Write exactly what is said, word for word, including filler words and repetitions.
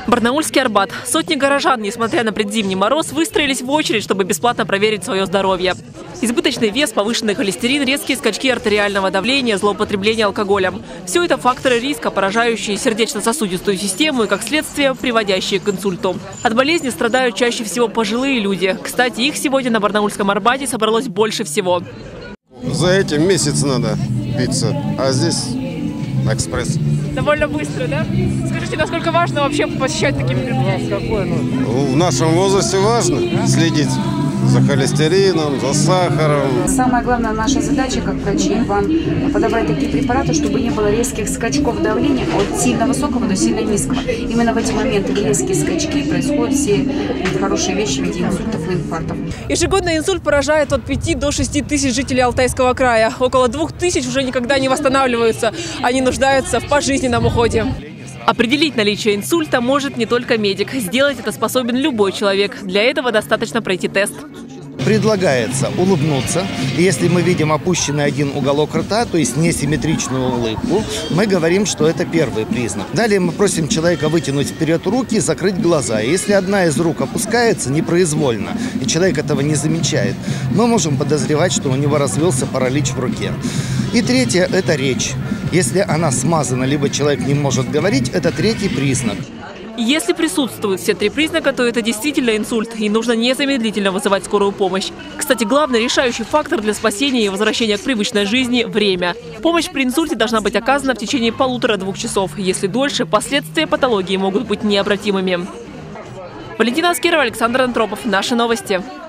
Барнаульский Арбат. Сотни горожан, несмотря на предзимний мороз, выстроились в очередь, чтобы бесплатно проверить свое здоровье. Избыточный вес, повышенный холестерин, резкие скачки артериального давления, злоупотребление алкоголем. Все это факторы риска, поражающие сердечно-сосудистую систему и, как следствие, приводящие к инсульту. От болезни страдают чаще всего пожилые люди. Кстати, их сегодня на Барнаульском Арбате собралось больше всего. За этим месяц надо биться, а здесь экспресс. Довольно быстро, да? Скажите, насколько важно вообще посещать такие мероприятия? В нашем возрасте важно следить за холестерином, за сахаром. Самая главная наша задача, как врачи, вам подобрать такие препараты, чтобы не было резких скачков давления от сильно высокого до сильно низкого. Именно в эти моменты резкие скачки происходят все хорошие вещи в виде инсультов и инфарктов. Ежегодно инсульт поражает от пяти до шести тысяч жителей Алтайского края. Около двух тысяч уже никогда не восстанавливаются. Они нуждаются в пожизненном уходе. Определить наличие инсульта может не только медик. Сделать это способен любой человек. Для этого достаточно пройти тест. Предлагается улыбнуться. И если мы видим опущенный один уголок рта, то есть несимметричную улыбку, мы говорим, что это первый признак. Далее мы просим человека вытянуть вперед руки и закрыть глаза. И если одна из рук опускается непроизвольно, и человек этого не замечает, мы можем подозревать, что у него развился паралич в руке. И третье – это речь. Если она смазана, либо человек не может говорить, это третий признак. Если присутствуют все три признака, то это действительно инсульт, и нужно незамедлительно вызывать скорую помощь. Кстати, главный решающий фактор для спасения и возвращения к привычной жизни – время. Помощь при инсульте должна быть оказана в течение полутора-двух часов. Если дольше, последствия патологии могут быть необратимыми. Валентина Аскерова, Александр Антропов. Наши новости.